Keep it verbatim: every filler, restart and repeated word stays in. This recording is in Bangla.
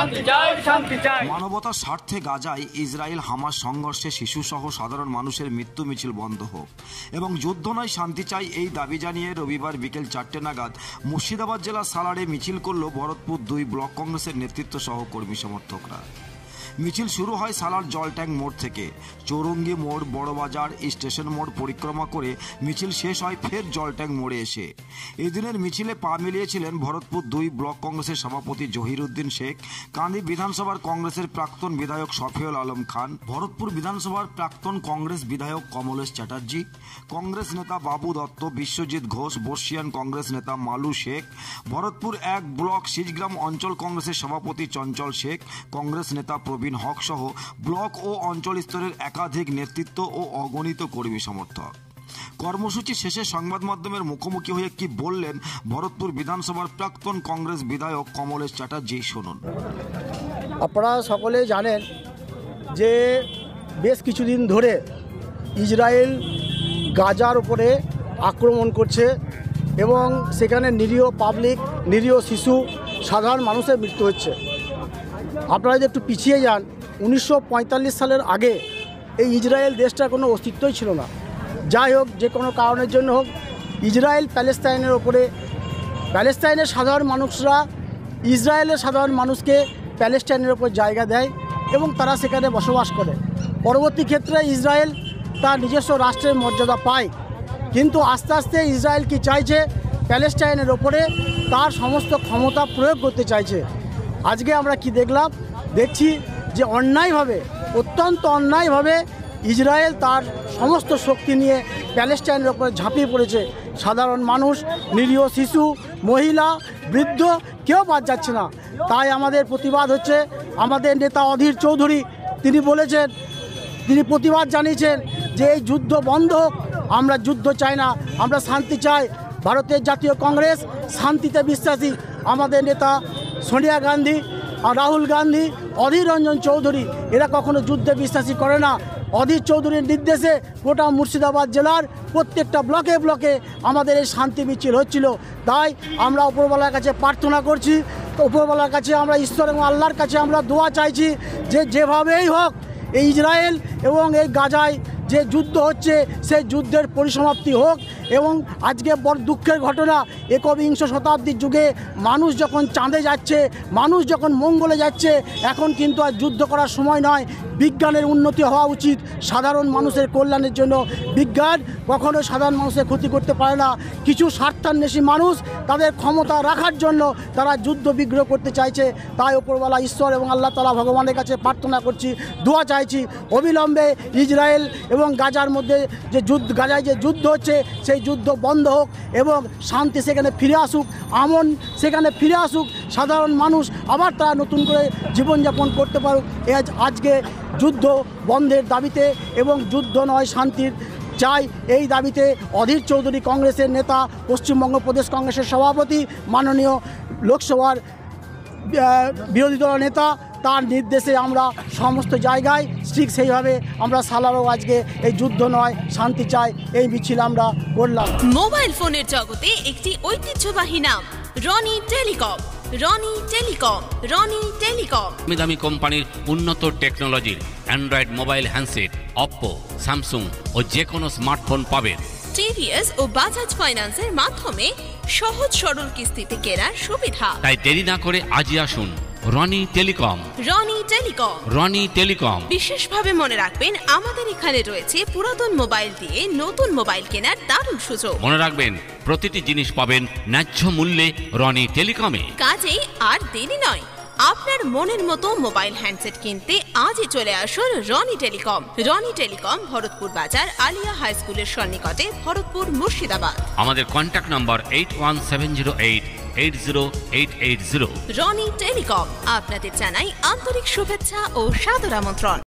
মানবতার স্বার্থে গাজায় ইসরায়েল হামাস সংঘর্ষে শিশুসহ সাধারণ মানুষের মৃত্যু মিছিল বন্ধ হোক এবং যুদ্ধ নয় শান্তি চাই, এই দাবি জানিয়ে রবিবার বিকেল চারটে নাগাদ মুর্শিদাবাদ জেলার সালারে মিছিল করল ভরতপুর দুই ব্লক কংগ্রেসের নেতৃত্ব সহ কর্মী সমর্থকরা। মিছিল শুরু হয় সালার জল ট্যাঙ্ক মোড় থেকে। চৌরঙ্গি মোড়, বড়বাজার, স্টেশন মোড় পরিক্রমা করে মিছিল শেষ হয় ফের জল ট্যাঙ্ক মোড়ে এসে। এদিনের মিছিলে পা মিলিয়েছিলেন ভরতপুর দুই ব্লক কংগ্রেসের সভাপতি জহিরুদ্দিন শেখ, কান্দি বিধানসভার কংগ্রেসের প্রাক্তন বিধায়ক শফিউল আলম খান, ভরতপুর বিধানসভার প্রাক্তন কংগ্রেস বিধায়ক কমলেশ চ্যাটার্জি, কংগ্রেস নেতা বাবু দত্ত, বিশ্বজিৎ ঘোষ, বর্ষিয়ান কংগ্রেস নেতা মালু শেখ, ভরতপুর এক ব্লক সিজগ্রাম অঞ্চল কংগ্রেসের সভাপতি চঞ্চল শেখ, কংগ্রেস নেতা প্রবীণ হক সহ ব্লক ও অঞ্চল স্তরের একাধিক নেতৃত্ব ও অগণিত কর্মী সমর্থক। কর্মসূচি শেষে সংবাদ মাধ্যমের মুখোমুখি হয়ে কি বললেন ভরতপুর বিধানসভার প্রাক্তন কংগ্রেস বিধায়ক কমলেশ চ্যাটার্জি, শুনুন। আপনারা সকলে জানেন যে বেশ কিছুদিন ধরে ইসরায়েল গাজার উপরে আক্রমণ করছে এবং সেখানে নিরীহ পাবলিক, নিরীহ শিশু, সাধারণ মানুষের মৃত্যু হচ্ছে। আপনারা যদি একটু পিছিয়ে যান, উনিশশো পঁয়তাল্লিশ সালের আগে এই ইসরায়েল দেশটার কোনো অস্তিত্বই ছিল না। যাই হোক, যে কোনো কারণের জন্য হোক, ইসরায়েল প্যালেস্তাইনের ওপরে, প্যালেস্তাইনের সাধারণ মানুষরা ইসরায়েলের সাধারণ মানুষকে প্যালেস্তাইনের ওপর জায়গা দেয় এবং তারা সেখানে বসবাস করে। পরবর্তী ক্ষেত্রে ইসরায়েল তার নিজস্ব রাষ্ট্রের মর্যাদা পায়, কিন্তু আস্তে আস্তে ইসরায়েল কি চাইছে, প্যালেস্তাইনের ওপরে তার সমস্ত ক্ষমতা প্রয়োগ করতে চাইছে। আজকে আমরা কি দেখলাম, দেখছি যে অন্যায়ভাবে, অত্যন্ত অন্যায়ভাবে ইসরায়েল তার সমস্ত শক্তি নিয়ে প্যালেস্টাইনের ওপরে ঝাঁপিয়ে পড়েছে। সাধারণ মানুষ, নিরীহ শিশু, মহিলা, বৃদ্ধ কেউ বাদ যাচ্ছে না। তাই আমাদের প্রতিবাদ হচ্ছে। আমাদের নেতা অধীর চৌধুরী তিনি বলেছেন, তিনি প্রতিবাদ জানিয়েছেন যে এই যুদ্ধ বন্ধ হোক, আমরা যুদ্ধ চাই না, আমরা শান্তি চাই। ভারতের জাতীয় কংগ্রেস শান্তিতে বিশ্বাসী। আমাদের নেতা সোনিয়া গান্ধী, রাহুল গান্ধী, অধীর রঞ্জন চৌধুরী এরা কখনো যুদ্ধে বিশ্বাসী করে না। অধীর চৌধুরীর নির্দেশে গোটা মুর্শিদাবাদ জেলার প্রত্যেকটা ব্লকে ব্লকে আমাদের এই শান্তি মিছিল হচ্ছিল। তাই আমরা উপরওয়ালার কাছে প্রার্থনা করছি, উপরওয়ালার কাছে আমরা ঈশ্বর এবং আল্লাহর কাছে আমরা দোয়া চাইছি যে যেভাবেই হোক এই ইসরায়েল এবং এই গাজায় যে যুদ্ধ হচ্ছে সেই যুদ্ধের পরিসমাপ্তি হোক। এবং আজকে বড় দুঃখের ঘটনা, একবিংশ শতাব্দীর যুগে মানুষ যখন চাঁদে যাচ্ছে, মানুষ যখন মঙ্গলে যাচ্ছে, এখন কিন্তু আর যুদ্ধ করার সময় নয়। বিজ্ঞানের উন্নতি হওয়া উচিত সাধারণ মানুষের কল্যাণের জন্য। বিজ্ঞান কখনো সাধারণ মানুষের ক্ষতি করতে পারে না। কিছু স্বার্থান্বেষী মানুষ তাদের ক্ষমতা রাখার জন্য তারা যুদ্ধ বিগ্রহ করতে চাইছে। তাই ওপরওয়ালা ঈশ্বর এবং আল্লাহ তাআলা ভগবানের কাছে প্রার্থনা করছি, দোয়া চাইছি, অবিলম্বে ইসরায়েল এবং গাজার মধ্যে যে যুদ্ধ, গাজায় যে যুদ্ধ হচ্ছে সেই যুদ্ধ বন্ধ হোক এবং শান্তি সেখানে ফিরে আসুক, আমন সেখানে ফিরে আসুক, সাধারণ মানুষ আবার তারা নতুন করে জীবনযাপন করতে পারুক। আজকে যুদ্ধ বন্ধের দাবিতে এবং যুদ্ধ নয় শান্তির চাই এই দাবিতে অধীর চৌধুরী কংগ্রেসের নেতা, পশ্চিমবঙ্গ প্রদেশ কংগ্রেসের সভাপতি, মাননীয় লোকসভার বিরোধী দল নেতা, তার নির্দেশে আমরা সমস্ত জায়গায় ঠিক সেইভাবে আমরা সালারও আজকে এই যুদ্ধ নয় শান্তি চাই এই মিছিল আমরা করলাম। মোবাইল ফোনের জগতে একটি ঐতিহ্যবাহী নাম Roni telecom. Roni telecom, Roni telecom দামি দামি কোম্পানির উন্নত টেকনোলজির android mobile handset, Oppo, Samsung ও যে কোনো স্মার্টফোন পাবেন। টিভিএস ও বাজাজ ফাইন্যান্সের মাধ্যমে সহজ সরল কিস্তিতে কেনার সুবিধা। তাই দেরি না করে আজই আসুন Roni telecom. Roni telecom, Roni telecom. বিশেষভাবে মনে রাখবেন, আমাদের এখানে রয়েছে পুরাতন মোবাইল দিয়ে নতুন মোবাইল কেনার দারুণ সুযোগ। মনে রাখবেন, প্রতিটি জিনিস পাবেন ন্যায্য মূল্যে রনি টেলিকমে। কাজেই আর দেরি নয়, আপনার মনের মতো মোবাইল হ্যান্ডসেট কিনতে আজই চলে আসুন Roni telecom. Roni telecom, Bharatpur Bazar, Aliya high স্কুলের সন্নিকটে, ভরতপুর, মুর্শিদাবাদ। আমাদের contact number eight one seven zero eight eight zero eight eight zero. Roni telecom আপনাদের জানাই আন্তরিক শুভেচ্ছা ও সাদর আমন্ত্রণ।